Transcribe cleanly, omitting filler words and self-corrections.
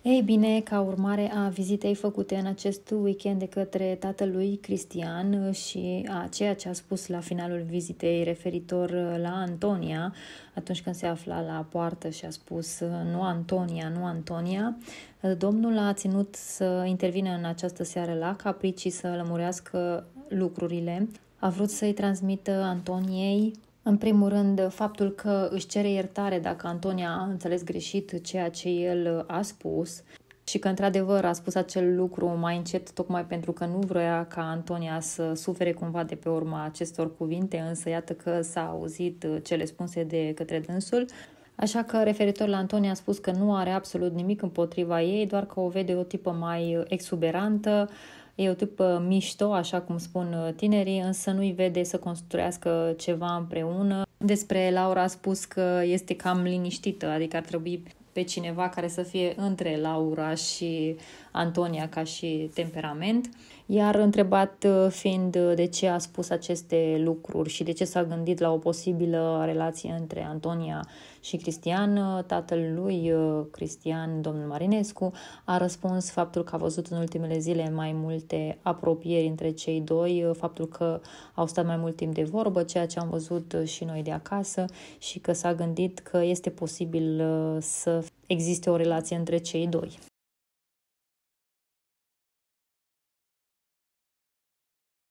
Ei bine, ca urmare a vizitei făcute în acest weekend de către tatălui Cristian și a ceea ce a spus la finalul vizitei referitor la Antonia, atunci când se afla la poartă și a spus nu Antonia, nu Antonia, Domnul a ținut să intervină în această seară la Caprici și să lămurească lucrurile. A vrut să-i transmită Antoniei, în primul rând, faptul că își cere iertare dacă Antonia a înțeles greșit ceea ce el a spus și că, într-adevăr, a spus acel lucru mai încet, tocmai pentru că nu vrea ca Antonia să sufere cumva de pe urma acestor cuvinte, însă iată că s-a auzit cele spuse de către dânsul. Așa că, referitor la Antonia, a spus că nu are absolut nimic împotriva ei, doar că o vede o tipă mai exuberantă, e o tipă mișto, așa cum spun tinerii, însă nu-i vede să construiască ceva împreună. Despre Laura a spus că este cam liniștită, adică ar trebui pe cineva care să fie între Laura și Antonia ca și temperament. Iar întrebat fiind de ce a spus aceste lucruri și de ce s-a gândit la o posibilă relație între Antonia și Cristian, tatăl lui Cristian, domnul Marinescu, a răspuns faptul că a văzut în ultimele zile mai multe apropieri între cei doi, faptul că au stat mai mult timp de vorbă, ceea ce am văzut și noi de acasă, și că s-a gândit că este posibil să existe o relație între cei doi.